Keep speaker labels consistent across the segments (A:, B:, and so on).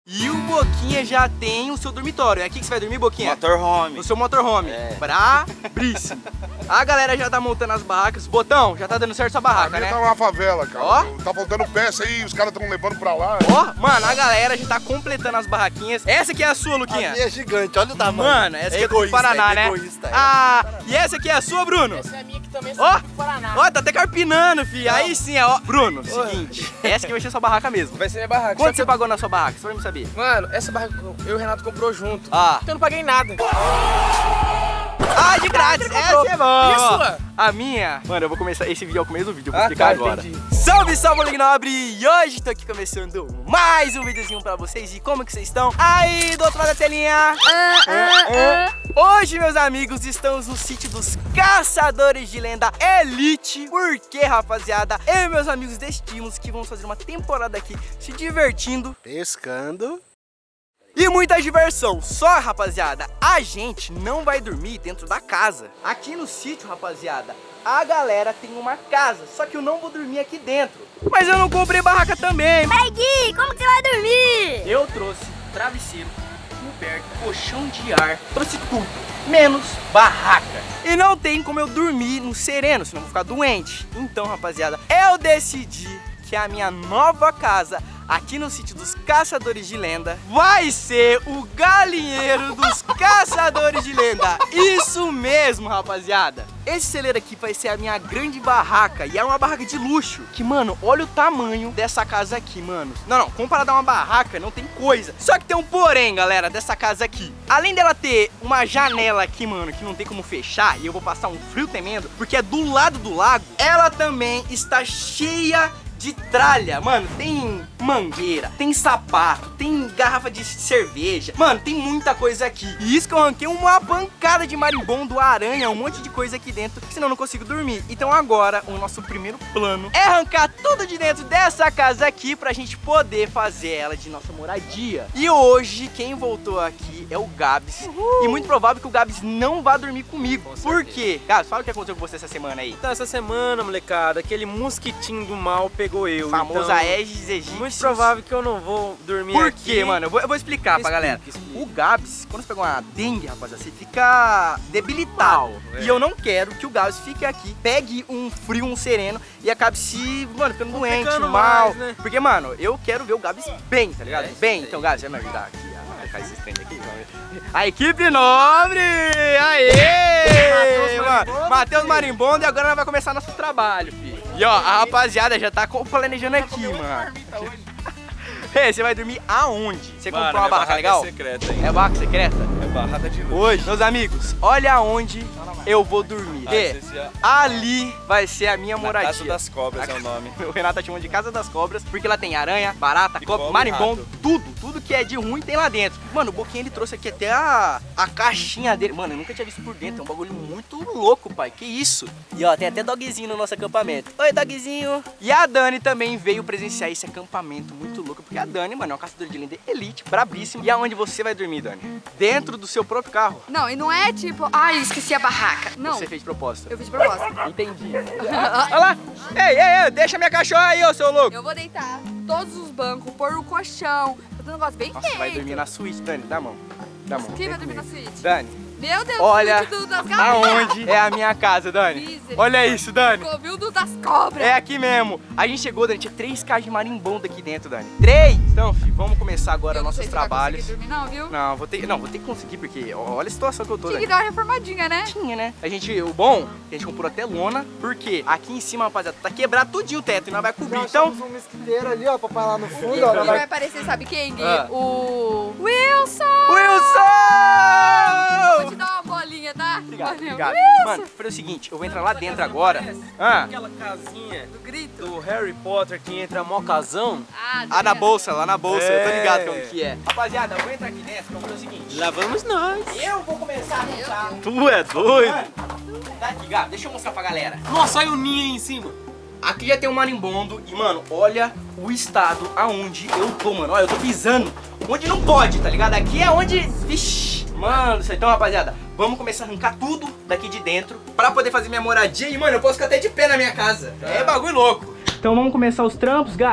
A: E o Boquinha já tem o seu dormitório. É aqui que você vai dormir, Boquinha?
B: Motorhome.
A: No seu motorhome.
B: É.
A: Brabríssimo. A galera já tá montando as barracas. Botão, já tá dando certo sua barraca,
C: A minha
A: né?
C: tá uma favela, cara.
A: Ó.
C: Tá faltando peça aí, os caras tão levando pra lá.
A: Ó, mano, a galera já tá completando as barraquinhas. Essa aqui é a sua, Luquinha?
B: A minha é gigante, olha o tamanho.
A: Mano, essa aqui é do Paraná, né? E essa aqui é a sua, Bruno?
D: Essa é a minha que também
A: Ó,
D: do Paraná.
A: ó, tá até carpinando, fi. Aí sim, ó. Bruno, seguinte, essa aqui vai ser sua barraca mesmo.
D: Vai ser minha barraca.
A: Quanto você pagou na sua barraca? Só pra me saber.
D: Mano, essa barraca eu e o Renato comprou junto.
A: Ah.
D: Então eu não paguei nada.
A: Ah, de grátis. Essa é boa.
D: E a sua?
A: A minha? Mano, eu vou começar. Esse vídeo é o começo do vídeo, eu vou explicar
D: tá,
A: agora.
D: entendi.
A: Salve, salve, Ligue Nobre! E hoje tô aqui começando mais um videozinho pra vocês. E como que vocês estão? Aí, do outro lado da telinha. Hoje, meus amigos, estamos no sítio dos Caçadores de Lenda Elite. Por quê, rapaziada? Eu e meus amigos decidimos que vamos fazer uma temporada aqui se divertindo,
B: Pescando.
A: e muita diversão. Só, rapaziada, a gente não vai dormir dentro da casa. Aqui no sítio, rapaziada, a galera tem uma casa, só que eu não vou dormir aqui dentro. Mas eu não comprei barraca também.
E: Vai, Gui, como que você vai dormir?
A: Eu trouxe travesseiro, coberta, colchão de ar, trouxe tudo, menos barraca. E não tem como eu dormir no sereno, senão eu vou ficar doente. Então, rapaziada, eu decidi que a minha nova casa aqui no sítio dos Caçadores de Lenda vai ser o galinheiro dos Caçadores de Lenda. Isso mesmo, rapaziada. Esse celeiro aqui vai ser a minha grande barraca. E é uma barraca de luxo. Que, mano, olha o tamanho dessa casa aqui, mano. Não, comparado a uma barraca, não tem coisa. Só que tem um porém, galera, dessa casa aqui. Além dela ter uma janela aqui, mano, que não tem como fechar, e eu vou passar um frio tremendo, porque é do lado do lago, ela também está cheia de tralha. Mano, tem mangueira, tem sapato, tem garrafa de cerveja. Mano, tem muita coisa aqui. E isso que eu arranquei uma pancada de marimbondo, aranha, um monte de coisa aqui dentro, senão eu não consigo dormir. Então agora, o nosso primeiro plano é arrancar tudo de dentro dessa casa aqui pra gente poder fazer ela de nossa moradia. E hoje, quem voltou aqui é o Gabs. E muito provável que o Gabs não vá dormir comigo. Por quê? Gabs, fala o que aconteceu com você essa semana aí.
D: Então, essa semana, molecada, aquele mosquitinho do mal pegou eu.
A: Famoso
D: então,
A: Aedes aegypti.
D: muito provável que eu não vou dormir
A: Por
D: aqui.
A: quê, mano? Eu vou explicar pra galera.
D: Explica.
A: O Gabs, quando você pega uma dengue, rapaziada, você fica debilitado.
D: Mal,
A: E eu não quero que o Gabs fique aqui, pegue um frio, um sereno e acabe se, mano, ficando doente,
D: Complicando
A: mal.
D: mais, né?
A: Porque, mano, eu quero ver o Gabs bem, tá ligado?
D: É,
A: Bem. Então, Gabs, vai me ajudar aqui a colocar esse stand aqui. A equipe nobre! Aê! Matheus Marimbondo, e agora nós vai começar nosso trabalho, filho. E ó, a rapaziada já tá planejando aqui, mano. Ei, você vai dormir aonde? Você
B: Mano,
A: comprou uma
B: minha
A: barraca legal?
B: É secreta, hein?
A: É barraca secreta?
B: É barraca de luxo.
A: Hoje, meus amigos, olha aonde eu vou dormir.
B: Ah, esse é-
A: Ali vai ser a minha
B: Na
A: moradia.
B: Casa das Cobras é o nome.
A: O Renato tá chamando de Casa das Cobras, porque lá tem aranha, barata,
B: E
A: cobra,
B: cobra e
A: marimbondo,
B: rato.
A: tudo que é de ruim tem lá dentro. Mano, o Boquinha ele trouxe aqui até a caixinha dele. Mano, eu nunca tinha visto por dentro, é um bagulho muito louco, pai, que isso? E ó, tem até dogzinho no nosso acampamento. Oi, dogzinho! E a Dani também veio presenciar esse acampamento muito louco, porque a Dani, mano, é uma caçadora de lenda elite, brabíssima. E aonde você vai dormir, Dani? Dentro do seu próprio carro.
E: Não, e não é tipo, ai, esqueci a barraca. Não,
A: Você fez proposta.
E: eu fiz de propósito.
A: Entendi. Olha lá! Ei, deixa minha cachorra aí, ô seu louco!
E: Eu vou deitar todos os bancos, pôr o colchão, fazer um negócio bem
A: Nossa,
E: feito.
A: vai dormir na suíte, Dani, dá a mão. Dá a mão.
E: Quem
A: vem
E: vai dormir na
A: comigo.
E: suíte?
A: Dani,
E: Meu Deus,
A: olha
E: suíte das galinhas.
A: aonde é a minha casa, Dani.
E: Misericórdia.
A: Olha isso, Dani.
E: Covil das cobras.
A: É aqui mesmo. A gente chegou, Dani, tinha 3 caixas de marimbondo aqui dentro, Dani. 3! Então, filho, vamos começar agora
E: Eu não
A: nossos
E: sei se vai
A: trabalhos.
E: conseguir dormir, não, viu?
A: Não, vou ter que conseguir, porque olha a situação que eu tô,
E: Tinha que
A: Dani.
E: dar uma reformadinha, né?
A: Tinha, né? O bom, a gente comprou até lona, porque aqui em cima, rapaziada, tá quebrado tudinho o teto e nós vai cobrir. Então,
F: um mosquiteiro ali, ó, pra lá no fundo,
E: E
F: ó.
E: vai aparecer, sabe quem, Gui?
A: Ah.
E: O Wilson! Vou te
A: Wilson!
E: dar uma bolinha, tá?
A: Obrigado,
E: Valeu.
A: obrigado.
E: Wilson!
A: Mano, foi o seguinte, eu vou entrar lá dentro agora. Ah,
D: Aquela casinha
E: Do grito.
D: do Harry Potter que entra mó casão.
A: ah, na bolsa, lá na bolsa, eu tô ligado
D: É.
A: como que é. Rapaziada, eu vou entrar aqui dentro, vamos fazer o seguinte.
D: Lá vamos nós.
A: Eu vou começar a montar.
D: Tu é doido?
A: Mano, tá aqui, Gabi, deixa eu mostrar pra galera.
D: Nossa, olha o ninho aí em cima.
A: Aqui já tem um marimbondo e, mano, olha o estado aonde eu tô, mano. Olha, eu tô pisando onde não pode, tá ligado? Aqui é onde... Vixe, mano, então, rapaziada, vamos começar a arrancar tudo daqui de dentro pra poder fazer minha moradia. E, mano, eu posso ficar até de pé na minha casa. É bagulho louco. Então vamos começar os trampos, Gabs.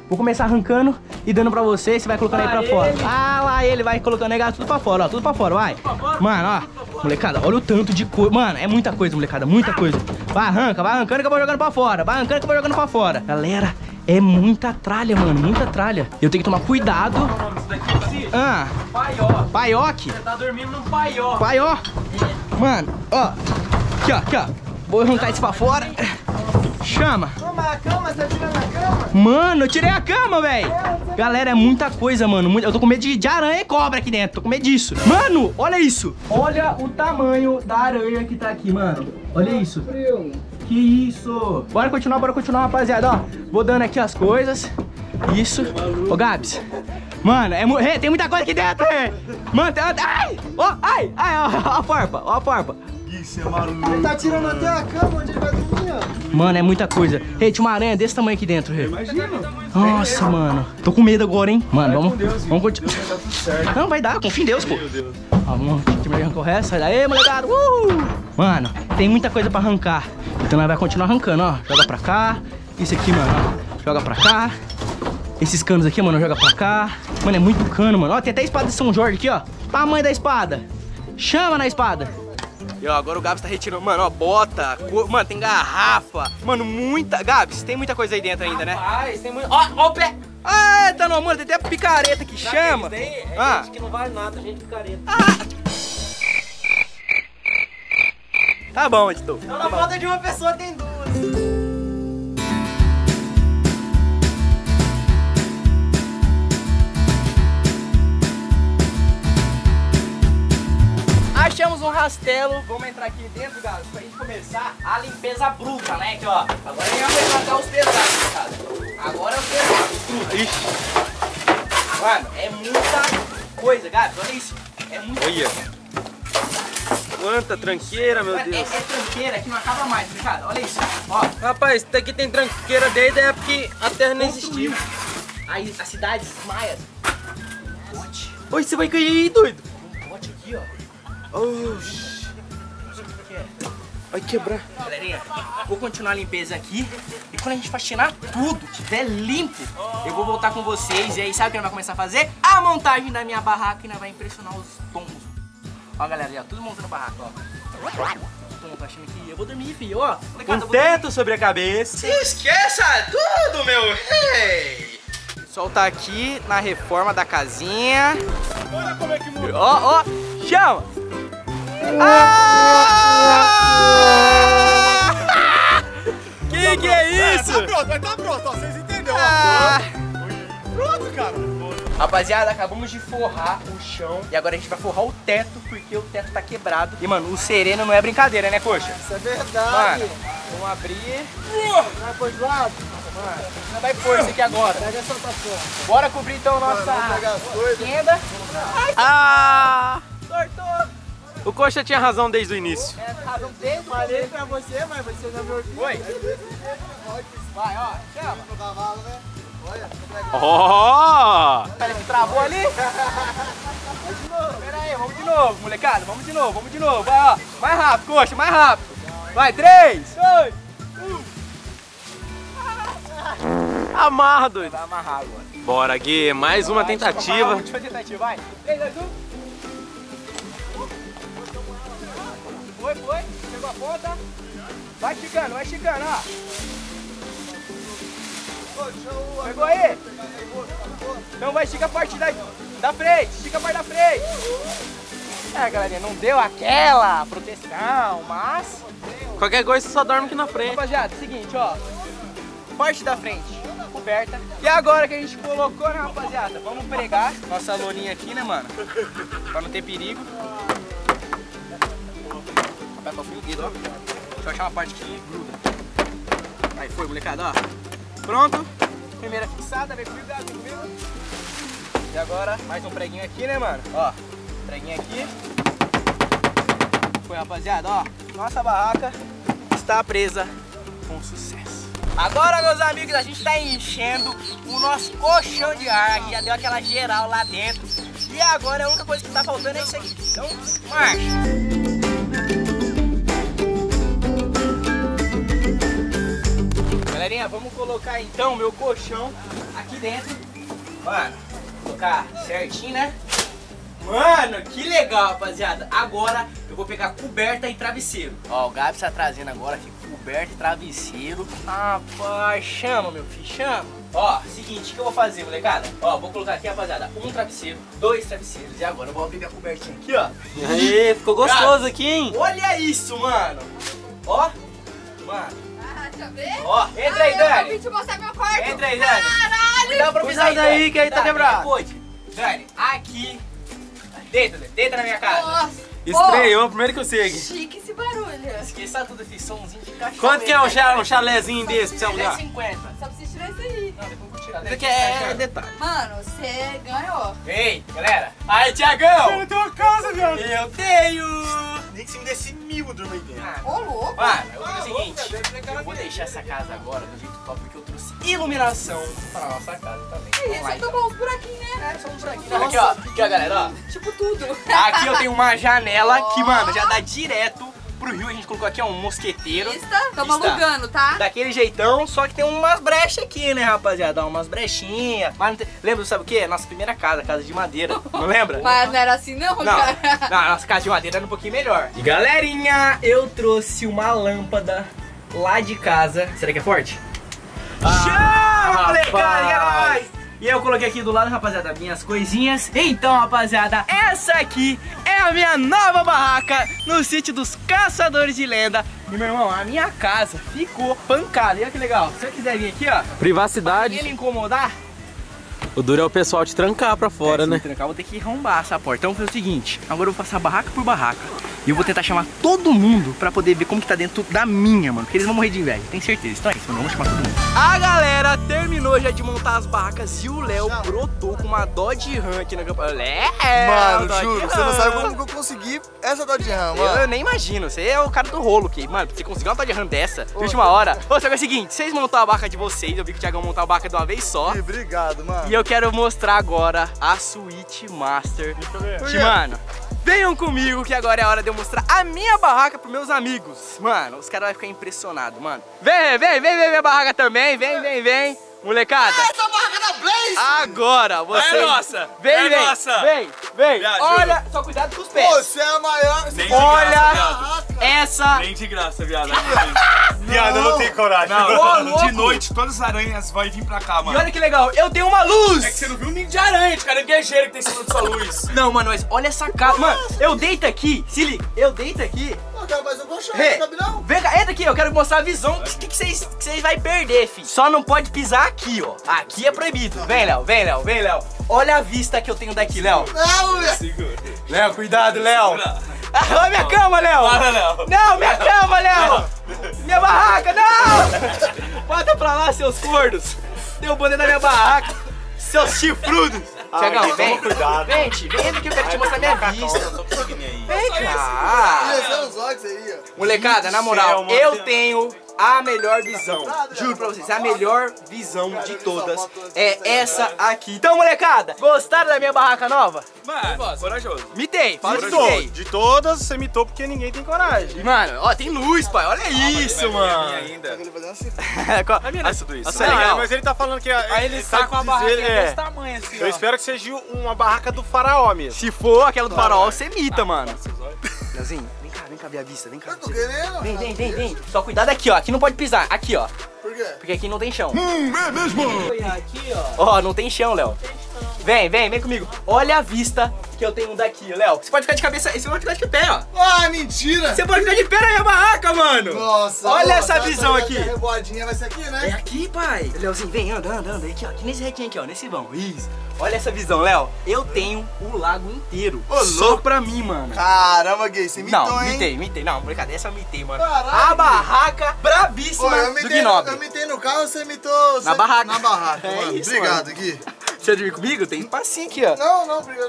A: Vou começar arrancando e dando pra você. Você vai colocando aí pra fora. Ah, lá ele vai colocando aí, tudo pra fora, ó. Tudo pra fora, vai. Mano, ó. Molecada, olha o tanto de coisa. Mano, é muita coisa, molecada, muita coisa. Vai arrancando que eu vou jogando pra fora. Vai arrancando que eu vou jogando pra fora. Galera, é muita tralha, mano, muita tralha. Eu tenho que tomar cuidado. Ah,
D: Paió.
A: paioque.
D: Você tá dormindo num paió.
A: Paió. Mano, ó. Aqui, ó. Vou arrancar isso pra fora. Chama.
F: Toma a cama, você tá tirando a cama?
A: Mano, eu tirei a cama, velho. Galera, é muita coisa, mano. Eu tô com medo de aranha e cobra aqui dentro. Tô com medo disso. Mano, olha isso. Olha o tamanho da aranha que tá aqui, mano. Olha isso. Que isso. Bora continuar, rapaziada. Ó, vou dando aqui as coisas. Isso. Ô, Gabs. Mano, tem muita coisa aqui dentro, Mano, ai. Ó, ai, ó a farpa, ó a farpa.
B: Isso é maluco.
F: Ele tá tirando até a cama onde ele vai dormir, ó.
A: Mano, é muita coisa. Tinha uma aranha desse tamanho aqui dentro,
B: Imagina.
A: Nossa, mano. Tô com medo agora, hein? Mano, vamos continuar.
B: Vai dar tudo certo.
A: Não, vai dar, confia em Deus, pô.
B: Meu Deus.
A: Ó, vamos arrancar o resto. Sai daí, molecada. Mano, tem muita coisa pra arrancar. Então nós vai continuar arrancando, ó. Joga pra cá. Isso aqui, mano, ó. Joga pra cá. Esses canos aqui, mano, joga pra cá. Mano, é muito cano, mano. Ó, tem até a espada de São Jorge aqui, ó. Tamanho da espada. Chama na espada. E ó, agora o Gabs tá retirando, mano, ó, bota, mano, tem garrafa, mano, muita, Gabs, tem muita coisa aí dentro ainda, né?
D: Rapaz, tem muito... Ó o pé.
A: Ah, tá não, mano, tem até picareta que chama.
D: Daí é
A: Ah.
D: gente que não vale nada, gente picareta.
A: Tá bom, editor.
F: Então na falta de uma pessoa tem duas.
A: Achamos um rastelo, vamos entrar aqui dentro, galera, pra gente começar a limpeza bruta, né? Aqui, ó. Agora a gente vai levantar os pesados, cara. Agora é o pesado. Ixi. Mano, é muita coisa, Gabs, olha isso. É muita
D: Olha. Quanta tranqueira, meu
A: Mano,
D: Deus.
A: é tranqueira que não acaba mais, cara. Olha isso, ó.
D: Rapaz, isso daqui tem tranqueira desde a época que a terra não existia.
A: Aí, as cidades maias. Pote.
D: Oi, você vai cair aí, doido.
A: Um pote aqui, ó.
D: Oxi. Vai quebrar.
A: Galerinha, vou continuar a limpeza aqui. E quando a gente faxinar tudo, tiver limpo, eu vou voltar com vocês. E aí, sabe o que nós vamos começar a fazer? A montagem da minha barraca e nós vai impressionar os pombos. Ó, galera, já tudo montando a barraca, ó. Todo mundo achando que eu vou dormir, filho, ó.
D: Um teto sobre a cabeça.
A: Se esqueça tudo, meu rei! O sol tá aqui na reforma da casinha.
C: Olha como é que muda.
A: Ó, ó, chama! Que é isso?
C: Vai tá pronto, ó, vocês entenderam,
A: Ah.
C: Pronto, cara.
A: Rapaziada, acabamos de forrar o chão e agora a gente vai forrar o teto porque o teto tá quebrado. E, mano, o sereno não é brincadeira, né, coxa?
F: Isso é verdade.
A: Mano, vamos abrir.
F: Vai pôr de lado?
A: Mano, você vai pôr isso aqui agora.
F: Pega essa tação.
A: Bora cobrir então
F: Vamos
A: nossa
F: pegar as coisas.
A: tenda.
D: Ah!
A: Tortou.
D: O Coxa tinha razão desde o início.
A: Razão dele,
F: Falei pra você, mas você não me ouviu.
A: Oi. Vai, ó, chama.
F: No cavalo, né? Olha,
D: Ó!
A: Pera que travou ali. Pera aí, vamos de novo, molecada. Vamos de novo. Vai, ó. Mais rápido, coxa, mais rápido. Vai, 3, 2, 1.
D: Amarra, doido.
A: Vai amarrar agora.
D: Bora, Gui. Mais uma tentativa.
A: Última tentativa, vai. 3, 2, 1. Foi. Pegou a ponta. Vai esticando, ó. Pegou aí? Então vai, estica a parte da frente. Estica a parte da frente. É, galerinha, não deu aquela proteção, mas...
D: Qualquer coisa você só dorme aqui na frente.
A: Rapaziada, seguinte, ó. Parte da frente coberta. E agora que a gente colocou, né, rapaziada? Vamos pregar nossa loninha aqui, né, mano? Pra não ter perigo. Papel fio, dedo, ó. Deixa eu achar uma parte que gruda. Aí foi, molecada, ó. Pronto. Primeira fixada, vem comigo, vem comigo. E agora, mais um preguinho aqui, né, mano? Ó, preguinho aqui. Foi, rapaziada, ó. Nossa barraca está presa com sucesso. Agora, meus amigos, a gente tá enchendo o nosso colchão de ar. Já deu aquela geral lá dentro. E agora a única coisa que tá faltando é isso aqui. Então, marcha! galerinha, vamos colocar então meu colchão aqui dentro. Mano, colocar certinho, né? Mano, que legal, rapaziada. Agora eu vou pegar coberta e travesseiro. Ó, o Gabs tá trazendo agora aqui coberta e travesseiro. Rapaz, chama, meu filho, chama. Ó, seguinte, o que eu vou fazer, molecada? Ó, vou colocar aqui, rapaziada, um travesseiro, 2 travesseiros. E agora eu vou pegar a cobertinha aqui, ó.
D: Aê, ficou gostoso aqui, hein?
A: Olha isso, mano. Ó, mano.
E: Deixa eu ver.
A: Ó, entra aí, Dani.
E: Eu vim te mostrar meu quarto.
A: Entra aí, Dani.
E: Caralho.
A: Dá pra pisar
D: Cuidado aí, que aí tá
A: Dani,
D: quebrado.
A: Pode. Dani, aqui. Deita na minha casa.
E: Nossa.
D: Estreou, primeiro que eu sei aqui.
E: Chique esse barulho.
A: Esqueça tudo esse somzinho de cachorro.
D: Quanto que é um chalézinho desse pra você alugar?
A: 50.
E: Só precisa tirar isso aí.
A: Não, depois eu vou tirar.
D: Isso aqui é detalhe.
E: Mano, você ganhou.
A: Ei, galera. Aí, Tiagão.
C: Eu tenho uma casa, viado.
A: Eu tenho.
C: Nem que se me desse 1000 eu durmo aí dentro.
E: Ô, louco.
A: Mano, eu vou fazer o seguinte. Eu vou deixar essa casa agora do jeito top, porque eu trouxe iluminação pra nossa casa também.
E: É isso, eu tomou uns buraquinhos, né?
A: Só um buraquinho. Aqui, ó. Aqui, ó, galera, ó.
E: Tipo tudo.
A: Aqui eu tenho uma janela que, mano, já dá direto pro rio. A gente colocou aqui, ó, um mosqueteiro.
E: Tamo
A: Está.
E: alugando, tá?
A: Daquele jeitão, só que tem umas brechas aqui, né, rapaziada? Ó, umas brechinhas. Mas não tem... Lembra, sabe o quê? Nossa primeira casa de madeira. Não lembra?
E: Mas não era assim não,
A: Não,
E: cara.
A: não, a nossa casa de madeira era um pouquinho melhor. E galerinha, eu trouxe uma lâmpada lá de casa. Será que é forte? Chama, molecada, é nóis! E eu coloquei aqui do lado, rapaziada, minhas coisinhas. Então, rapaziada, essa aqui é a minha nova barraca no sítio dos Caçadores de Lenda. E, meu irmão, a minha casa ficou pancada. E olha que legal. Se eu quiser vir aqui, ó,
D: Privacidade.
A: ele incomodar,
D: O duro é o pessoal te trancar pra fora,
A: se
D: né?
A: me trancar, eu vou ter que arrombar essa porta. Então, foi o seguinte, agora eu vou passar barraca por barraca. E eu vou tentar chamar todo mundo pra poder ver como que tá dentro da minha, mano. Porque eles vão morrer de inveja, tenho certeza. Então é isso, mano, vamos chamar todo mundo. A galera terminou já de montar as barracas e o Léo brotou com uma Dodge Ram aqui na campanha.
F: Mano,
A: Dodge
F: juro, você
A: Ram.
F: não sabe como que eu consegui essa Dodge Ram,
A: Eu
F: mano.
A: nem imagino, você é o cara do rolo aqui. Mano, você conseguiu uma Dodge Ram dessa de última hora. Ô, só que é o seguinte, vocês montaram a barraca de vocês, eu vi que o Thiagão montou a barraca de uma vez só.
F: Ih, obrigado, mano.
A: E eu quero mostrar agora a Suíte Master. Que, mano, venham comigo que agora é a hora de eu mostrar a minha barraca pros meus amigos. Mano, os caras vão ficar impressionados, mano. Vem minha barraca também, vem. Molecada.
F: Essa barraca da Blaze!
A: Agora, você.
C: É nossa!
A: Vem.
C: É nossa!
A: Vem.
C: Viado,
A: Olha, só cuidado com os pés.
F: Você é a maior...
C: Nem de
A: Olha
C: graça, viado.
A: essa.
C: Nem de graça, viado. Viado, eu não tenho coragem.
A: Ô, louco.
C: De noite, todas as aranhas vão vir pra cá,
A: E
C: mano.
A: olha que legal, eu tenho uma luz.
C: É que você não viu um ninho de aranha, de caranguejeiro que tem em cima da sua luz.
A: Não, mano, mas olha essa casa. Mano, eu deito aqui, se liga, eu deito aqui.
F: Não, cara, mas eu vou achar,
A: Hey,
F: não cabe não.
A: vem cá, entra aqui, eu quero mostrar a visão. O que vocês vai perder, filho? Só não pode pisar aqui, ó. Aqui é proibido. Vem, Léo. Olha a vista que eu tenho daqui, Léo.
F: Não, velho.
C: Segura.
A: Léo, cuidado, Léo.
C: Segura.
A: Olha minha cama, Léo.
C: Para, Léo.
A: Não, minha cama, Léo. Minha barraca, não. Bota pra lá, seus gordos. Deu o boné da minha barraca. Seus chifrudos. Tiagão, vem.
C: cuidado.
A: Vem que eu quero te mostrar minha vista.
C: Eu tô conseguindo aí.
A: Vem cá.
F: Esse é os olhos aí, ó.
A: Molecada, na moral,
C: mano.
A: eu tenho a melhor visão. Juro pra vocês, a melhor visão de todas é essa aqui. Então, molecada, gostaram da minha barraca nova?
C: Mano, corajoso.
A: Mitei, fala que
C: Mitou.
A: mitei.
C: De todas, você mitou porque ninguém tem coragem.
A: E, mano, ó, tem luz, pai. Olha isso, mano.
C: ainda.
F: Ele fazendo assim.
C: A minha não é tudo isso.
A: Nossa, é legal.
C: Mas ele tá falando que ele
D: Tá com a barraca desse
C: tá.
D: tamanho assim,
C: Eu espero que seja uma barraca do faraó mesmo.
A: Se for aquela do farol, você mita, mano. Leozinho, vem cá ver a vista, vem cá.
F: Eu tô querendo.
A: Vem. Só cuidado aqui, ó. Aqui não pode pisar. Aqui, ó.
F: Por quê?
A: Porque aqui não tem chão.
F: É mesmo?
D: Aqui, ó.
A: Ó, não tem chão, Léo. Vem comigo. Olha a vista que eu tenho daqui, Léo. Você pode ficar de cabeça, você pode ficar de pé, ó.
F: Ah, mentira.
A: Você pode ficar de pé na minha barraca, mano.
F: Nossa.
A: Olha
F: nossa,
A: essa visão aqui.
F: A reboadinha vai ser aqui,
A: É
F: né?
A: aqui, pai. Léozinho, vem, anda. Aqui, ó. Aqui nesse retinho aqui, ó. Nesse vão. Isso. Olha essa visão, Léo. Eu tenho o lago inteiro.
F: Ô,
A: Só
F: louco.
A: pra mim, mano.
F: Caramba, gay, você mitou,
A: Não,
F: hein?
A: mitei. Não, brincadeira, essa eu mitei, mano.
F: Caralho.
A: A barraca brabíssima
F: Ô, eu
A: do
F: mitei,
A: Gnobre.
F: eu mitei no carro, você mitou...
A: Na barraca.
F: Na barraca,
A: É
F: mano.
A: isso,
F: Obrigado, Gui.
A: Você vai dormir comigo? Tem espacinho aqui, ó.
F: Não, obrigado.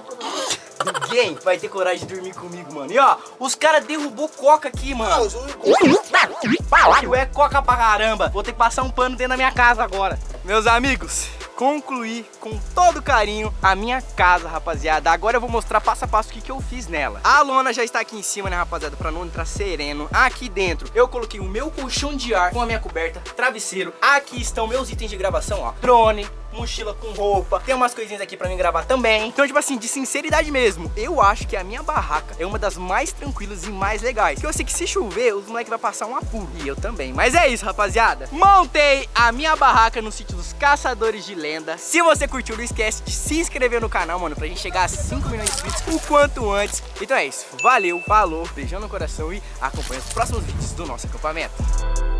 A: Ninguém vai ter coragem de dormir comigo, mano. E ó, os caras derrubou coca aqui, mano. É coca pra caramba. Vou ter que passar um pano dentro da minha casa agora. Meus amigos, concluir com todo carinho a minha casa, rapaziada. Agora eu vou mostrar passo a passo o que eu fiz nela. A lona já está aqui em cima, né, rapaziada, pra não entrar sereno. Aqui dentro eu coloquei o meu colchão de ar com a minha coberta, travesseiro. Aqui estão meus itens de gravação, ó, drone, mochila com roupa, tem umas coisinhas aqui pra mim gravar também. Então, tipo assim, de sinceridade mesmo, eu acho que a minha barraca é uma das mais tranquilas e mais legais. Porque eu sei que se chover, os moleques vão passar um apuro. E eu também. Mas é isso, rapaziada. Montei a minha barraca no sítio dos Caçadores de Lenda. Se você curtiu, não esquece de se inscrever no canal, mano, pra gente chegar a 5 milhões de inscritos o quanto antes. Então é isso. Valeu, falou, beijão no coração e acompanha os próximos vídeos do nosso acampamento.